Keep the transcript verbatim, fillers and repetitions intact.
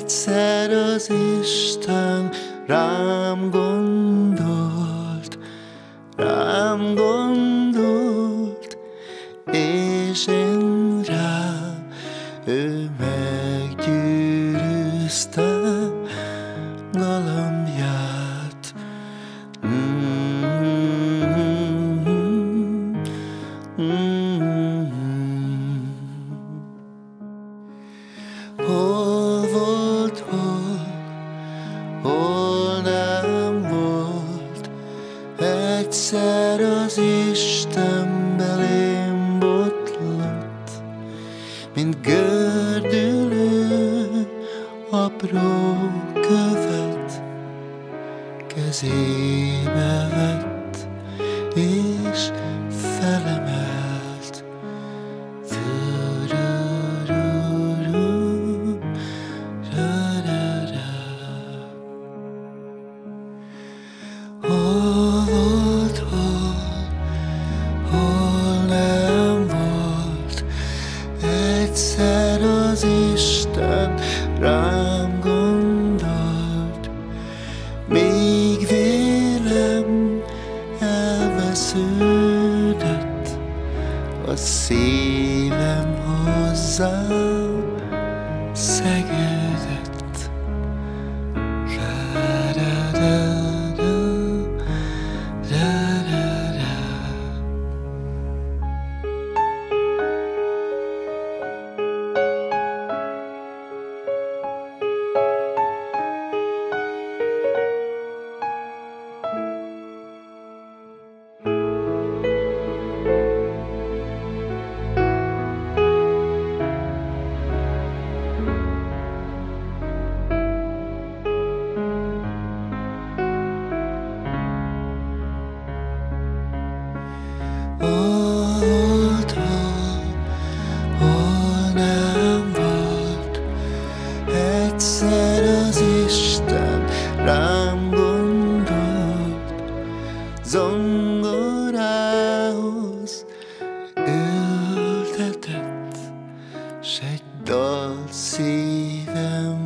Egyszer az Isten rám gondolt, rám gondolt, és én rám ő meggyűrűzte galambját. Mm-hmm. Mm-hmm. Hol volt, hol, hol nem volt, egyszer az Isten belém botlott, mint gördülő apró követ kezébe vett és felemelt. Hol volt, hol, hol nem volt, egyszer az Isten rám gondolt, még vélem elvesződött a szívem hozzám szegődött. Volt, hol, hol nem volt, egyszer az Isten rám gondolt, zongorához ültetett, s egy dal szívem